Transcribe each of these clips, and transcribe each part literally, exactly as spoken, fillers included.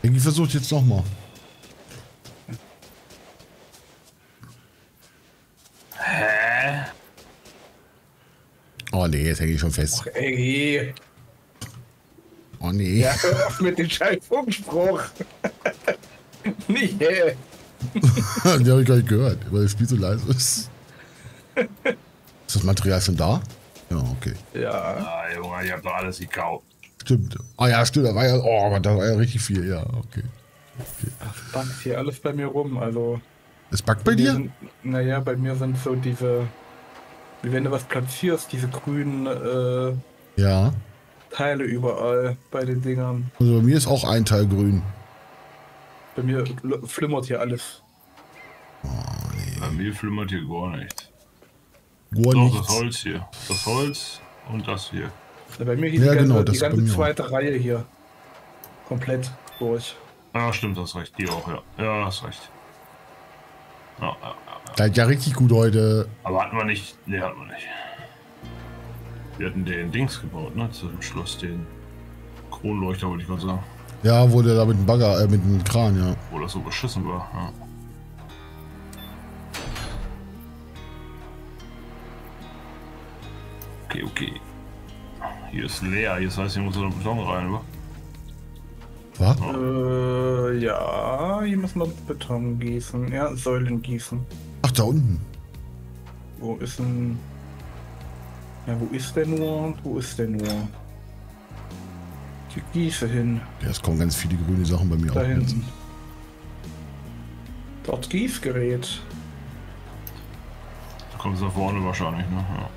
Ich versuche jetzt nochmal. Hä? Oh nee, jetzt hänge ich schon fest. Ach, ey. Oh nee. Ja, hör auf mit dem scheiß Funkspruch. Nicht, hä? Den habe ich gar nicht gehört, weil das Spiel so leise ist. Ist das Material schon da? Ja, okay. Ja. Ah, Junge, ich hab doch alles gekauft. Stimmt. Ah ja, stimmt. Da war ja, oh Gott, da war ja richtig viel. Ja, okay. okay. Ach, backt hier alles bei mir rum, also. Es backt bei dir? Sind, naja, bei mir sind so diese, wie wenn du was platzierst, diese grünen äh, Ja. Teile überall bei den Dingern. Also bei mir ist auch ein Teil grün. Bei mir flimmert hier alles. Oh nee. Bei mir flimmert hier gar nichts. Gar Doch, nichts. das Holz hier. Das Holz und das hier. Bei mir hier Ja, die ganze, genau, das die ist bei ganze mir auch. zweite Reihe hier. Komplett durch. Ah, stimmt, das recht. Die auch, ja. Ja, hast recht. Ja, ja, ja. Das ist ja richtig gut heute. Aber hatten wir nicht. Ne, hatten wir nicht. Wir hatten den Dings gebaut, ne? Zu dem Schloss, den Kronleuchter, wollte ich mal sagen. Ja, wurde da mit dem Bagger, äh, mit dem Kran, ja. Wo das so beschissen war. Ja. Okay, okay. Hier ist leer, jetzt heißt, hier muss noch Beton rein, oder? Was? Äh, ja, hier müssen wir Beton gießen. Ja, Säulen gießen. Ach, da unten. Wo ist denn... Ja, wo ist der nur? Wo ist der nur? Ich gieße hin. Ja, es kommen ganz viele grüne Sachen bei mir Da auch. Jetzt. hinten. Dort Gießgerät. Da kommt es da vorne wahrscheinlich, ne? Ja.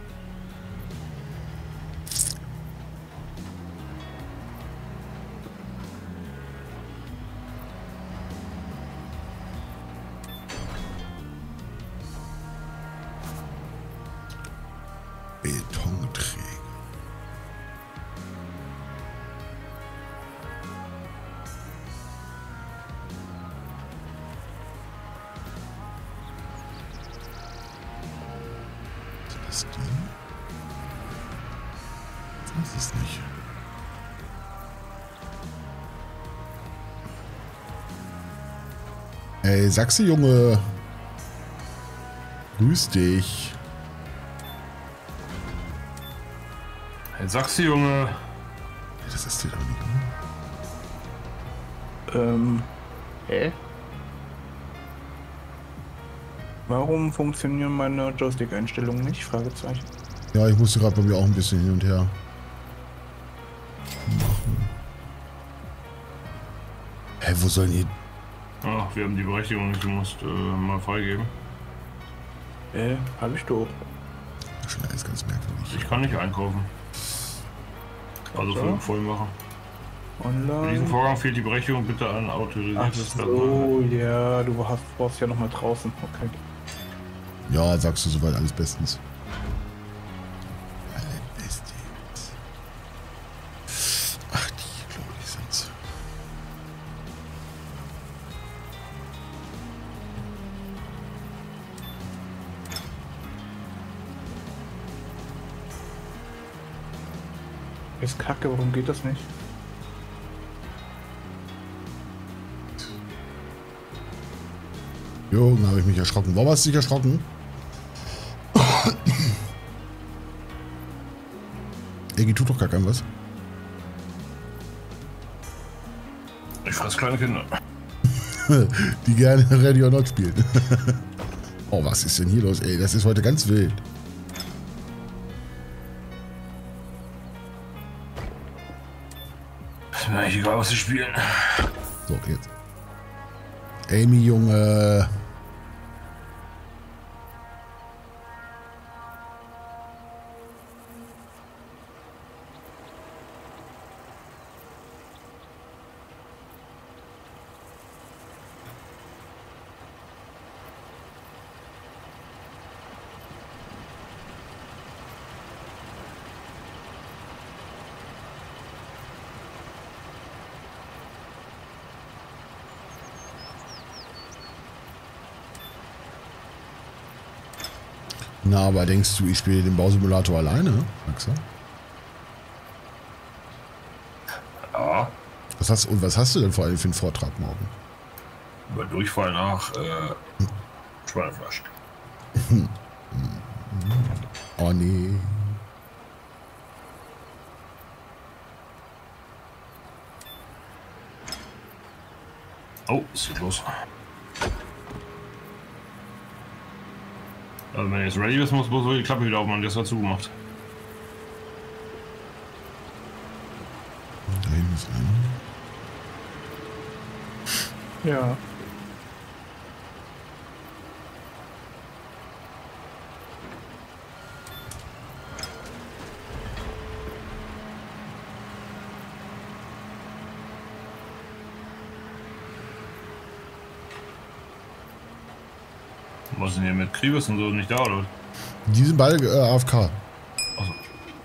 Betonträger. Ist das die? Ich weiß es nicht. Ey, Sachse, Junge. Grüß dich. Hey, sagst du, Junge. Das ist die doch nicht. Ähm. Hä? Warum funktionieren meine Joystick-Einstellungen nicht? Fragezeichen. Ja, ich musste gerade bei mir auch ein bisschen hin und her machen. Hä, wo sollen die? Ach, wir haben die Berechtigung nicht, du musst äh, mal freigeben. Äh, hab ich doch. Schon alles ganz merkwürdig. Ich kann nicht einkaufen. Also So. für voll machen. Für diesen Online. Vorgang fehlt die Berechtigung bitte an Ach autorisiertes so, ja, du hast, brauchst ja noch mal draußen. Okay. Ja, sagst du soweit alles bestens. Alle bestens. Ach, die, glaube ich, sind's. Ist kacke, warum geht das nicht? Jo, da habe ich mich erschrocken. Warum hast du dich erschrocken? Egi tut doch gar kein was. Ich fress kleine Kinder. Die gerne Ready or Not spielen. Oh, was ist denn hier los, ey? Das ist heute ganz wild. Ist mir eigentlich egal, was sie spielen. So, jetzt. Amy, Junge. Na, aber denkst du, ich spiele den Bausimulator alleine, Maxa? Ja. Was hast, und was hast du denn vor allem für einen Vortrag morgen? Über Durchfall nach äh, Schweinefleisch. Oh nee. Oh, es geht los. Also wenn jetzt ready ist, muss bloß so die Klappe wieder aufmachen, das war zugemacht. Da hinten ist einer. Ja. Was ist denn hier mit Kriegers und so nicht da, oder? Die sind beide äh, A F K. Achso.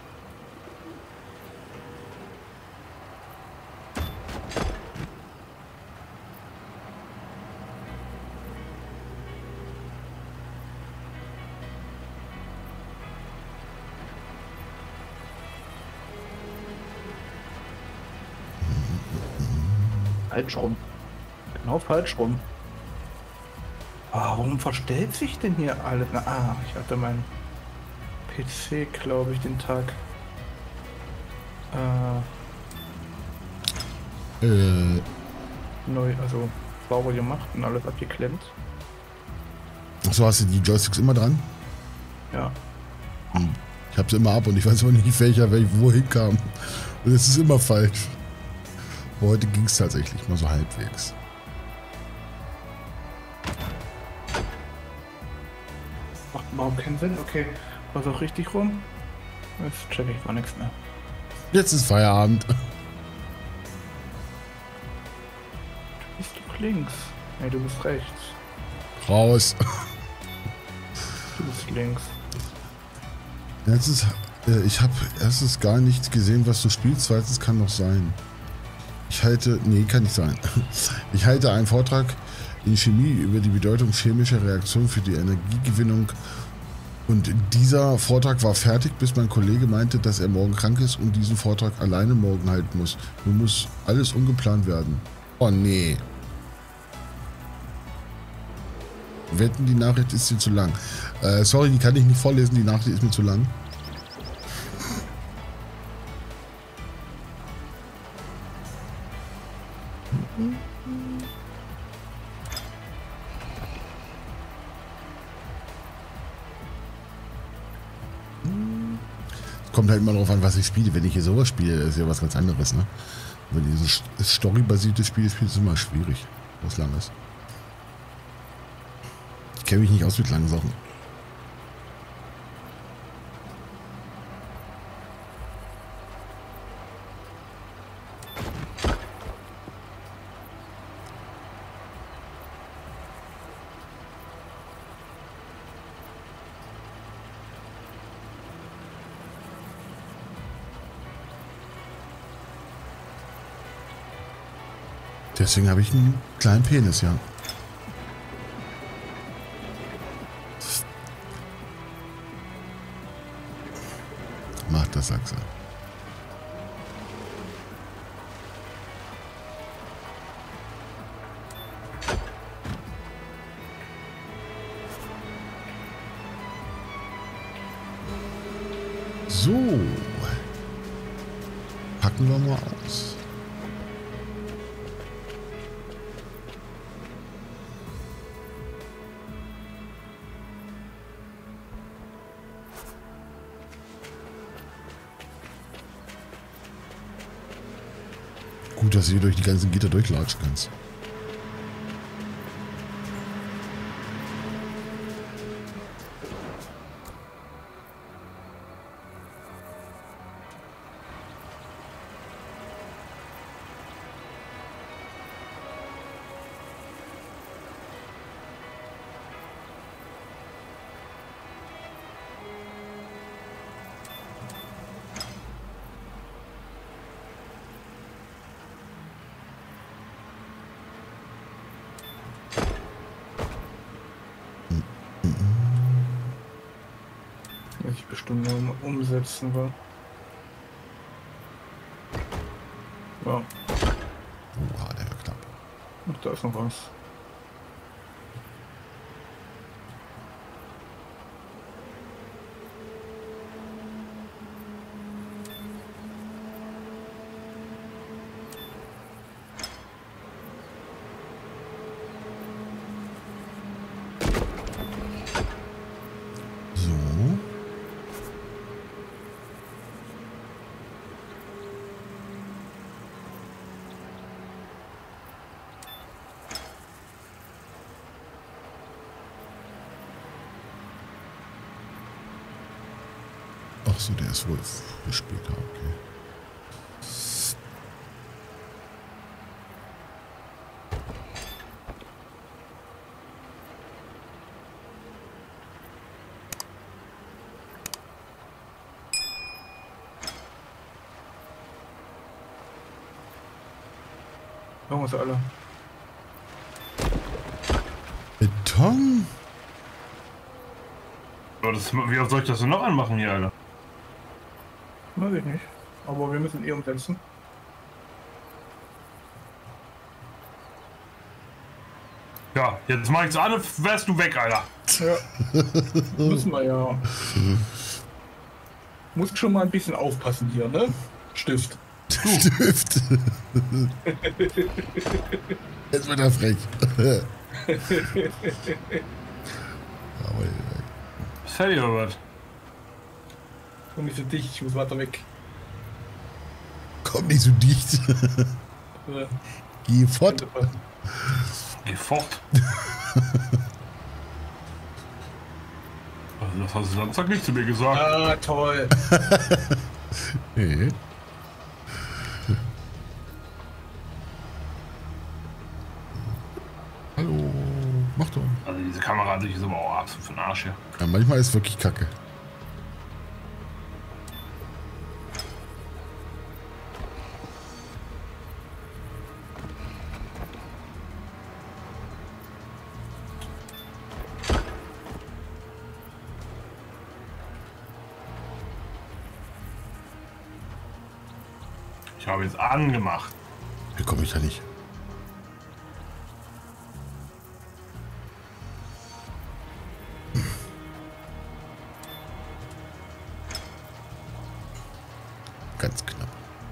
Falsch rum. Genau falsch rum. Warum verstellt sich denn hier alles? Na, ah, ich hatte meinen P C, glaube ich, den Tag. Äh, Äh, neu, also sauber gemacht und alles abgeklemmt. achso, hast du die Joysticks immer dran? Ja. Hm. Ich hab sie immer ab und ich weiß auch nicht, welcher welch wohin kam. Und es ist immer falsch. Aber heute ging es tatsächlich mal so halbwegs. Macht überhaupt keinen Sinn. Okay, war es auch richtig rum? Jetzt check ich gar nichts mehr. Jetzt ist Feierabend. Du bist doch links. Nee, du bist rechts. Raus. Du bist links. Jetzt ist, äh, ich habe erstens gar nichts gesehen, was du spielst. Zweitens kann noch sein. Ich halte, nee, kann nicht sein. Ich halte einen Vortrag in Chemie über die Bedeutung chemischer Reaktionen für die Energiegewinnung. Und dieser Vortrag war fertig, bis mein Kollege meinte, dass er morgen krank ist und diesen Vortrag alleine morgen halten muss. Nun muss alles umgeplant werden. Oh nee. Wetten, die Nachricht ist hier zu lang. Äh, sorry, die kann ich nicht vorlesen, die Nachricht ist mir zu lang. Kommt halt immer darauf an, was ich spiele. Wenn ich hier sowas spiele, ist ja was ganz anderes, ne? Wenn du dieses storybasierte Spiel spielst, ist es immer schwierig, was lang ist. Ich kenne mich nicht aus mit langen Sachen. Deswegen habe ich einen kleinen Penis, ja. Macht das, Sachse. So. Packen wir mal aus. Gut, dass du hier durch die ganzen Gitter durchlatschen kannst. Ich bestimmt nur umsetzen will. Ja. Oha, der war knapp. Ach, da ist noch was. So. Ach so, der ist wohl für später, okay. Machen wir sie alle. Beton? Aber das, wie oft soll ich das denn noch anmachen hier, Alter? Weiß ich nicht. Aber wir müssen eh umsetzen. Ja, jetzt mach ich's an und wärst du weg, Alter. Ja. Müssen wir ja. Muss schon mal ein bisschen aufpassen hier, ne? Stift. Stift. Jetzt wird er frech. Aber, Was fällt dir oder was? Komm nicht so dicht, ich muss weiter weg. komm nicht so dicht. Äh, Geh fort. Geh fort. Also das hast du Samstag nicht zu mir gesagt. Ah, toll. Nee. Hallo. Mach doch. Also diese Kamera an sich ist aber auch absolut für den Arsch hier. Ja, manchmal ist wirklich kacke. Ich habe jetzt angemacht. Hier komme ich ja nicht. Ganz knapp.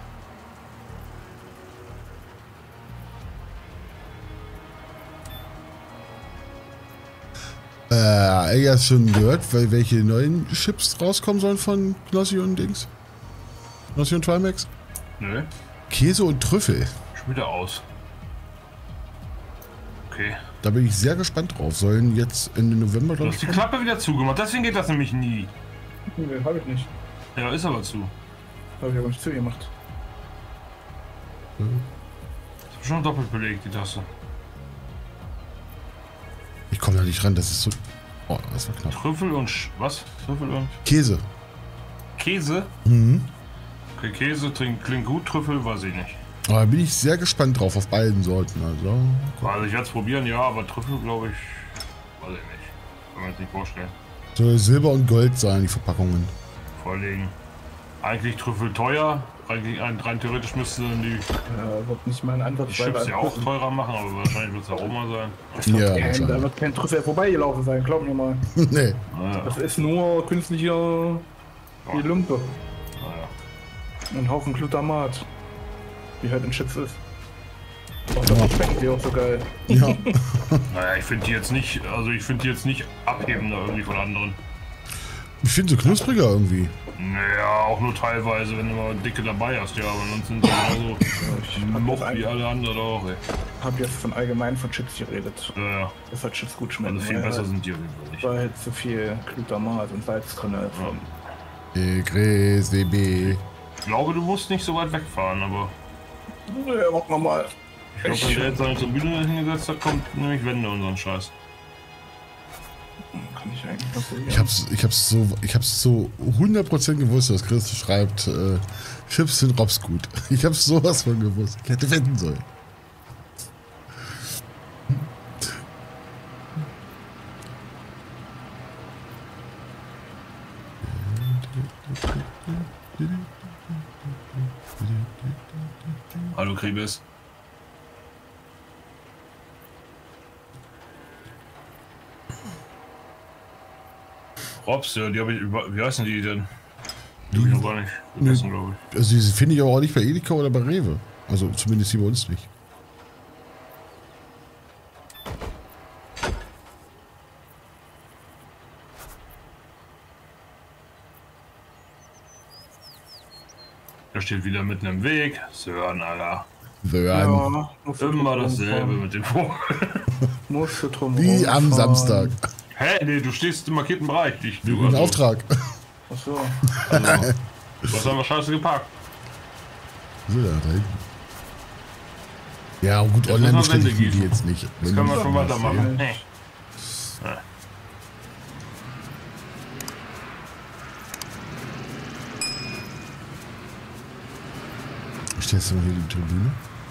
Äh, ihr habt schon gehört, weil welche neuen Chips rauskommen sollen von Knossi und Dings? Knossi und Trimax? Nö. Käse und Trüffel. Schon wieder aus. Okay. Da bin ich sehr gespannt drauf. Sollen jetzt Ende November, Du glaube hast ich, die kommen? Klappe wieder zugemacht. Deswegen geht das nämlich nie. Nee, hab ich nicht. Ja, ist aber zu. Hab ich aber nicht zugemacht. Ich hab schon doppelt belegt, die Tasse. Ich komme da nicht ran, das ist so... Oh, das war knapp. Trüffel und Sch was? Trüffel und Käse. Käse? Mhm. Okay, Käse klingt, klingt gut, Trüffel weiß ich nicht. Aber da bin ich sehr gespannt drauf, auf beiden Sorten. Also, Also ich werde es probieren, ja, aber Trüffel glaube ich, weiß ich nicht. Kann man jetzt nicht vorstellen. soll Silber und Gold sein, die Verpackungen. Vorlegen. Eigentlich Trüffel teuer. Eigentlich ein, rein theoretisch müssten die, Ja, wird nicht mal ein Ansatz die Chips ja auch teurer machen, aber wahrscheinlich wird es Aroma sein. Ja, Ähm, da wahrscheinlich. wird kein Trüffel vorbeigelaufen sein, glaub mir mal. Nee. Naja, Das ist nur künstliche die Lumpe. naja. Ein Haufen Glutamat. Wie halt in Chips ist. Und das schmecken die auch so geil. Ja. Naja, ich finde die jetzt nicht, also ich finde die jetzt nicht abhebender irgendwie von anderen. Ich finde so knuspriger irgendwie. Naja, auch nur teilweise, wenn du mal dicke dabei hast, ja, aber sonst sind die genauso Ich hab, moch jetzt wie ein, alle anderen auch, ey. hab jetzt von allgemein von Chips geredet. Naja, Dass halt Chips gut schmecken. also viel weil besser halt, sind die auf jeden Fall nicht. weil halt zu viel Glutamat und Salz drin ist. Ja. E, Gräs, D B. Ich glaube, du musst nicht so weit wegfahren, aber Ja, machen wir mal. ich glaube, wenn der jetzt seine Tribüne hingesetzt hat, kommt nämlich Wände und so ein Scheiß. Kann ich eigentlich noch so Ich hab's, ich hab's so, ich hab's so hundert Prozent gewusst, dass Chris schreibt, äh, Chips sind Robs gut. Ich hab's sowas von gewusst. Ich hätte wetten sollen. Hallo Kribis. Robs, ja, die habe ich, wie heißen die denn? Die habe ich noch gar nicht gegessen, glaube ich. Also diese finde ich aber auch nicht bei Edeka oder bei Rewe. Also zumindest hier bei uns nicht. Da steht wieder mitten im Weg. Sören, Alter. Sören. musst du Immer drum dasselbe fahren. mit dem Vogel. Musst du drum Wie am rumfahren. Samstag. Hä? Nee, du stehst im markierten Bereich. Ich, du, Ein also, Auftrag. Achso. also, du hast einfach scheiße geparkt. So, da hinten. Ja, gut, Jetzt online müssen wir bestelle ich Wände die gießen. jetzt nicht. Das Wenn können du wir schon was weitermachen. sehen. Nee. Ja. Ich teste mal hier die Tribüne.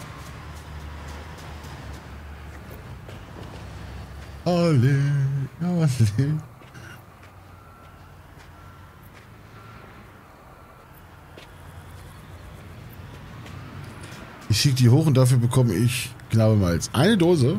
Alle, alle. Ich schicke die hoch und dafür bekomme ich Knabbemalz. Eine Dose.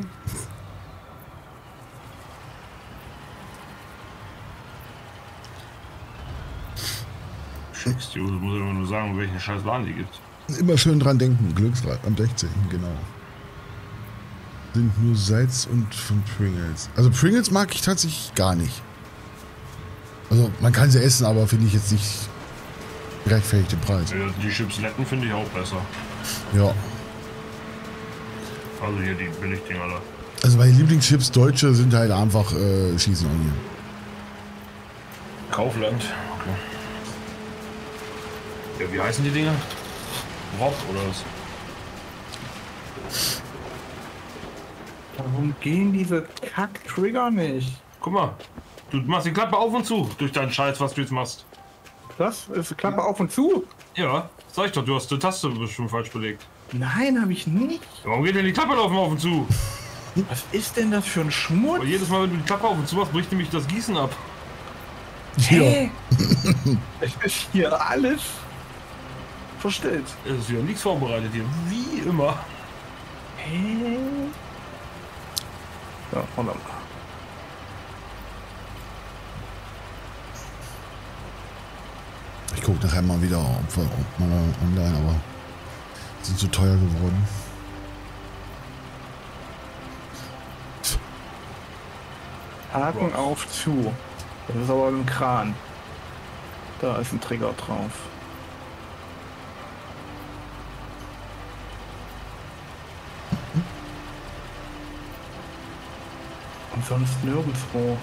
Schickst du, du musst immer nur sagen, welchen scheiß Laden die gibt. Immer schön dran denken. Glücksrad am sechzehnten genau. Sind nur Salz und von Pringles. Also Pringles mag ich tatsächlich gar nicht. Also man kann sie essen, aber finde ich jetzt nicht gerechtfertigt im Preis. Ja, die Chipsletten finde ich auch besser. Ja. Also hier die Billigdinger da. Also meine Lieblingschips Deutsche sind halt einfach äh, Schießen Onion. Kaufland. Okay. Ja, wie heißen die Dinger? Rob oder was? Warum gehen diese Kack-Trigger nicht? Guck mal, du machst die Klappe auf und zu durch deinen Scheiß, was du jetzt machst. Das ist die Klappe auf und zu? Ja, sag ich doch, du hast die Taste bestimmt falsch belegt. Nein, habe ich nicht. Warum geht denn die Klappe laufen auf und zu? Was ist denn das für ein Schmutz? Weil jedes Mal, wenn du die Klappe auf und zu machst, bricht nämlich das Gießen ab. Hä? Es ist hier alles verstellt. Es ist wieder nichts vorbereitet hier, wie immer. Hä? Ja, wunderbar. Ich gucke nachher mal wieder, ob wir ob mal online, aber sind zu teuer geworden. Haken auf zu. Das ist aber ein Kran. Da ist ein Trigger drauf. Und sonst nirgendwo.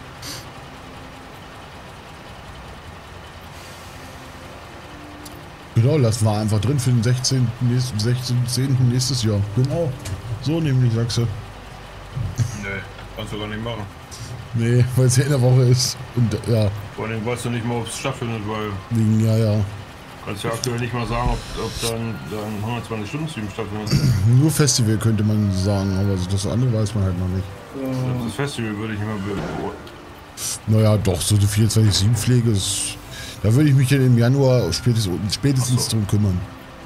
Genau, lassen wir einfach drin für den sechzehnten nächsten, sechzehnten zehnten nächstes Jahr. Genau. So nämlich, sagst du. Nee, kannst du gar nicht machen. Nee, weil es ja in der Woche ist. Und ja, Vor allem weißt du nicht mal, ob es stattfindet, weil wegen, ja, ja. du kannst ja aktuell nicht mal sagen, ob, ob dann, dann hundertzwanzig Stunden Stream stattfindet. Nur Festival könnte man sagen, aber das andere weiß man halt noch nicht. Das Festival würde ich immer beobachten. Naja, doch, so eine vierundzwanzig sieben Pflege ist. Da würde ich mich dann im Januar spätestens, spätestens Ach so. drum kümmern.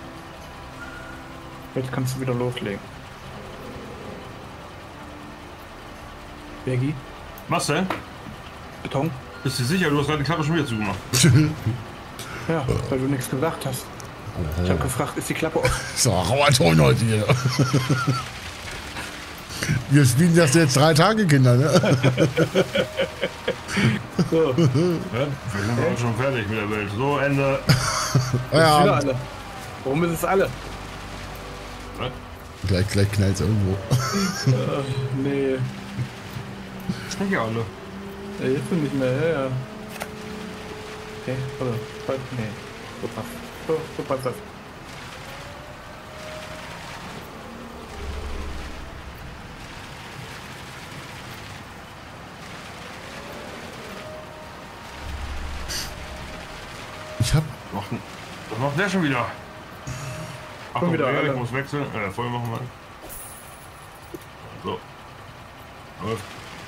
Jetzt kannst du wieder loslegen. Bergi, Was denn? Beton. Bist du sicher? Du hast gerade die Klappe schon wieder zugemacht. Ja, weil du nichts gesagt hast. Ich habe gefragt, ist die Klappe offen? So, Rauerton heute hier. Wir spielen das jetzt drei Tage, Kinder, ne? So, Ja, wir sind auch schon fertig mit der Welt. So, Ende. wieder Ja, alle. Warum ist es alle? Was? gleich, gleich knallt es irgendwo. Äh, nee, Ist nicht alle. nee, jetzt bin ich nicht mehr. Ja, ja. Okay, oder? Nee, so passt. So, so passt das. Ich hab. Macht, was macht der schon wieder? Achtung, wieder wieder, ich alle. muss wechseln. Äh, voll machen wir. So. Läuft.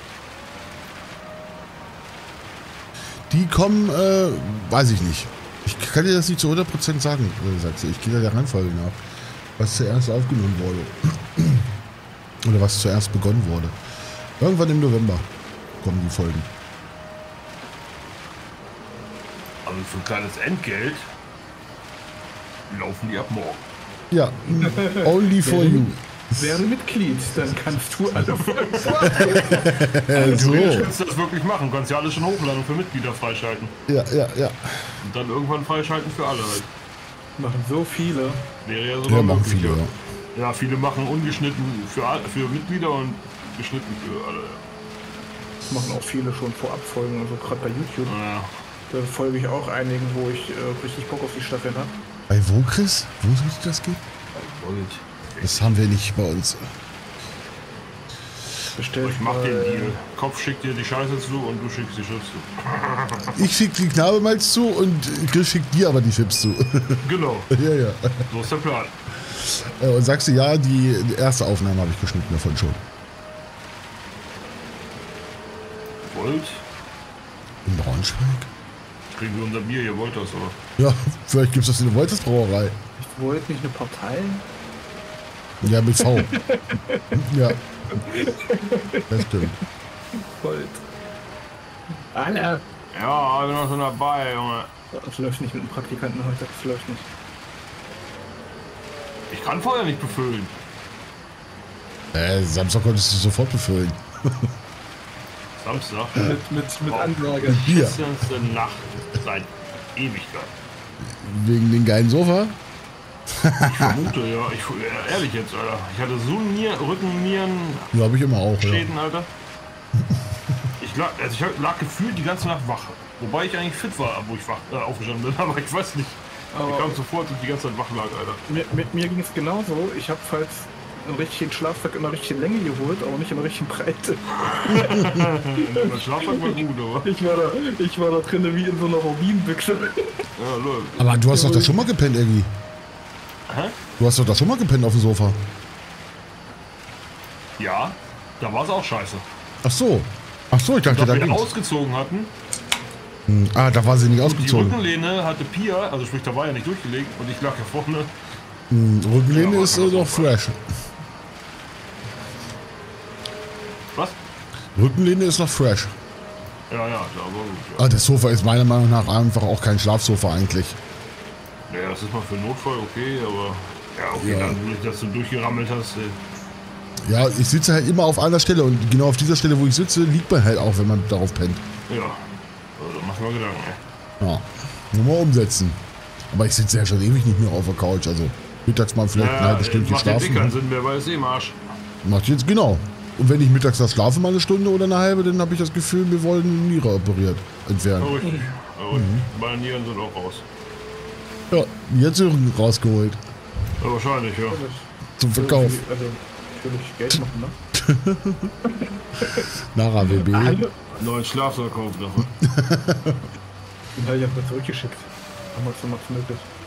Die kommen, äh, weiß ich nicht. Ich kann dir das nicht zu hundert Prozent sagen, äh, sagst du. Ich gehe da der Reihenfolge nach. Was zuerst aufgenommen wurde. Oder was zuerst begonnen wurde. Irgendwann im November kommen die Folgen. Also für ein kleines Entgelt laufen die ab morgen. Ja, only for you. Werde Mitglied, dann kannst du alle Folgen Äh, so. Du kannst das wirklich machen. Du kannst ja alles schon hochladen und für Mitglieder freischalten. Ja, ja, ja. Und dann irgendwann freischalten für alle halt. machen so viele. Wäre ja sogar Ja, machen möglich, viele, ja. ja. Ja, viele machen ungeschnitten für, all- für Mitglieder und geschnitten für alle. Das machen auch viele schon vorab Folgen, also gerade bei YouTube. Ja. Da folge ich auch einigen, wo ich äh, richtig Bock auf die Staffeln habe. Bei wo, Chris? Wo soll ich das gehen? Das haben wir nicht bei uns. Bestellt Ich mach mal- den Deal. Kopf schickt dir die Scheiße zu und du schickst die Chips zu. Ich schick die Knabelmalz zu und Chris schickt dir aber die Chips zu. Genau, Ja, ja. so ist der Plan. Äh, Und sagst du, ja, die die erste Aufnahme habe ich geschnitten davon schon. Wollt? In Braunschweig? Kriegen wir unser Bier, ihr wollt das, oder? Ja, vielleicht gibt es das in der Wolters Brauerei. Ich wollte nicht eine Partei. Ja, mit V. Ja. Das stimmt. Volt. Alle. Ja, bin noch schon dabei, Junge. Das läuft nicht mit dem Praktikanten heute. Das läuft nicht. Ich kann Feuer nicht befüllen. Äh, Samstag konntest du sofort befüllen. Samstag. Mit, mit, mit Wow. Ansage. Bier. Beschissenste Nacht seit Ewigkeit. Wegen den geilen Sofa? Ich vermute, ja. Ich, äh, ehrlich jetzt, Alter. Ich hatte so Nier, Rücken, Nieren, Ja, habe ich immer auch, ja. Schäden, Alter. Ich lag, also ich lag gefühlt die ganze Nacht wach. Wobei ich eigentlich fit war, wo ich wach, äh, aufgestanden bin. Aber ich weiß nicht. Ich Aber kam sofort und die ganze Zeit wach lag, Alter. mit, mit mir ging es genauso. Ich habe halt einen richtigen Schlafsack in der richtigen Länge geholt, aber nicht in der richtigen Breite. Mein Schlafsack war gut, aber. Ich war da, ich war da drin wie in so einer Robinbüchse. Ja, läuft. Aber du hast doch da schon mal gepennt, Eggy. Hä? Du hast doch da schon mal gepennt auf dem Sofa. Ja, da war es auch scheiße. Ach so. Ach so, ich dachte, Da da wir ging's. ausgezogen hatten, Hm, Ah, da war sie nicht die ausgezogen. Rückenlehne hatte Pia, also sprich, da war ja nicht durchgelegt und ich lag ja vorne. Hm, Rückenlehne Ja, ist äh, aber- doch fresh. Was? Rückenlehne ist noch fresh. Ja, ja, da war gut. Ja. Ah, das Sofa ist meiner Meinung nach einfach auch kein Schlafsofa eigentlich. Naja, das ist mal für Notfall okay, aber. Ja, okay, Ja. dann, dass du durchgerammelt hast. Äh, Ja, ich sitze halt immer auf einer Stelle und genau auf dieser Stelle, wo ich sitze, liegt man halt auch, wenn man darauf pennt. ja, also, da mach ich mal Gedanken. Ey. Ja, nur mal umsetzen. Aber ich sitze ja schon ewig nicht mehr auf der Couch, also mittags mal vielleicht eine halbe Stunde macht den schlafen. Dickern Sinn mehr, weil es eh im Arsch. Macht jetzt genau. Und wenn ich mittags da schlafe, mal eine Stunde oder eine halbe, dann habe ich das Gefühl, wir wollen eine Niere operiert, entfernen. Oh, richtig. Aber Mhm. meine Nieren sind auch raus. Ja, jetzt Rücken rausgeholt. Ja, wahrscheinlich, ja. Zum Verkauf. Also, natürlich Geld machen, ne? Nach A W B. Alle. Neuen Schlafsack kaufen davon. Den habe ich einfach zurückgeschickt. Damals noch möglich.